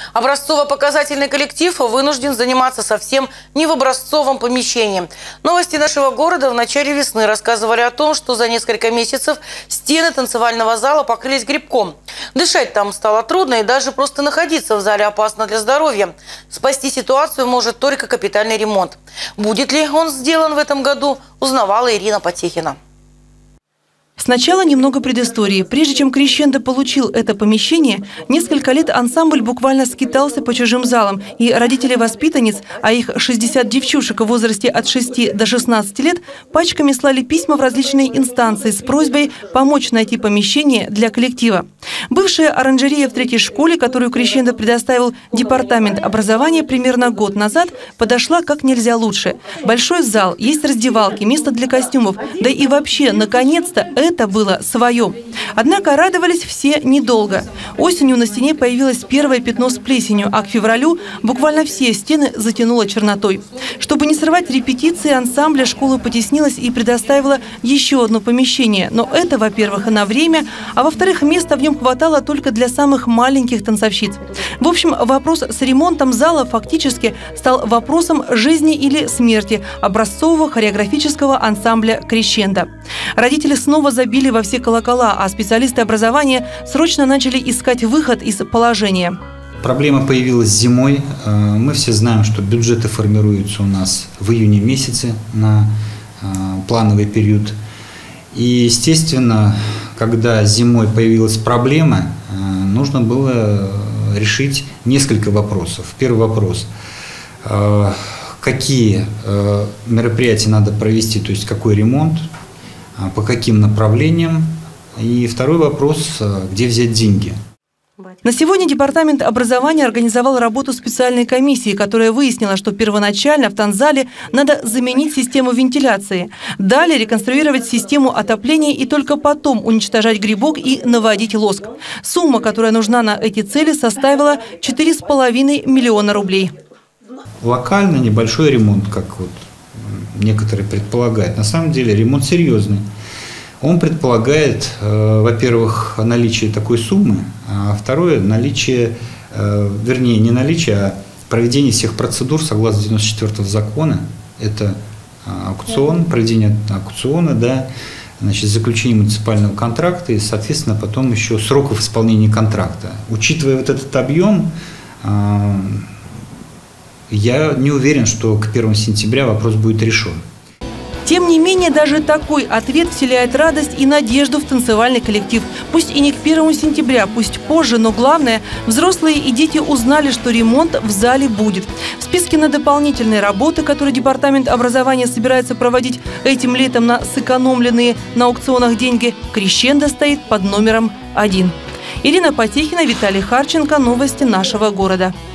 Образцово-показательный коллектив вынужден заниматься совсем не в образцовом помещении. Новости нашего города в начале весны рассказывали о том, что за несколько месяцев стены танцевального зала покрылись грибком. Дышать там стало трудно, и даже просто находиться в зале опасно для здоровья. Спасти ситуацию может только капитальный ремонт. Будет ли он сделан в этом году, узнавала Ирина Потехина. Сначала немного предыстории. Прежде чем Крещендо получил это помещение, несколько лет ансамбль буквально скитался по чужим залам. И родители воспитанниц, а их 60 девчушек в возрасте от 6 до 16 лет, пачками слали письма в различные инстанции с просьбой помочь найти помещение для коллектива. Бывшая оранжерея в 3-й школе, которую Крещендо предоставил департамент образования примерно год назад, подошла как нельзя лучше. Большой зал, есть раздевалки, место для костюмов, да и вообще, наконец-то, это было свое. Однако радовались все недолго. Осенью на стене появилось первое пятно с плесенью, а к февралю буквально все стены затянуло чернотой. Чтобы не срывать репетиции, ансамбля школа потеснилась и предоставила еще одно помещение. Но это, во-первых, на время, а во-вторых, места в нем хватало только для самых маленьких танцовщиц. В общем, вопрос с ремонтом зала фактически стал вопросом жизни или смерти образцового хореографического ансамбля «Крещендо». Родители снова забили во все колокола, а специалисты образования срочно начали искать выход из положения. Проблема появилась зимой. Мы все знаем, что бюджеты формируются у нас в июне месяце на плановый период. И, естественно, когда зимой появилась проблема, нужно было решить несколько вопросов. Первый вопрос – какие мероприятия надо провести, то есть какой ремонт, по каким направлениям. И второй вопрос – где взять деньги. На сегодня департамент образования организовал работу специальной комиссии, которая выяснила, что первоначально в танцзале надо заменить систему вентиляции, далее реконструировать систему отопления и только потом уничтожать грибок и наводить лоск. Сумма, которая нужна на эти цели, составила 4,5 миллиона рублей. Локально небольшой ремонт, как вот некоторые предполагают. На самом деле ремонт серьезный. Он предполагает, во-первых, наличие такой суммы, а второе – наличие, вернее, не наличие, а проведение всех процедур согласно 94-го закона. Это аукцион, проведение аукциона, да, значит, заключение муниципального контракта и, соответственно, потом еще сроков исполнения контракта. Учитывая вот этот объем, я не уверен, что к 1 сентября вопрос будет решен. Тем не менее, даже такой ответ вселяет радость и надежду в танцевальный коллектив. Пусть и не к 1 сентября, пусть позже, но главное, взрослые и дети узнали, что ремонт в зале будет. В списке на дополнительные работы, которые департамент образования собирается проводить этим летом на сэкономленные на аукционах деньги, Крещендо стоит под номером 1. Ирина Потехина, Виталий Харченко. Новости нашего города.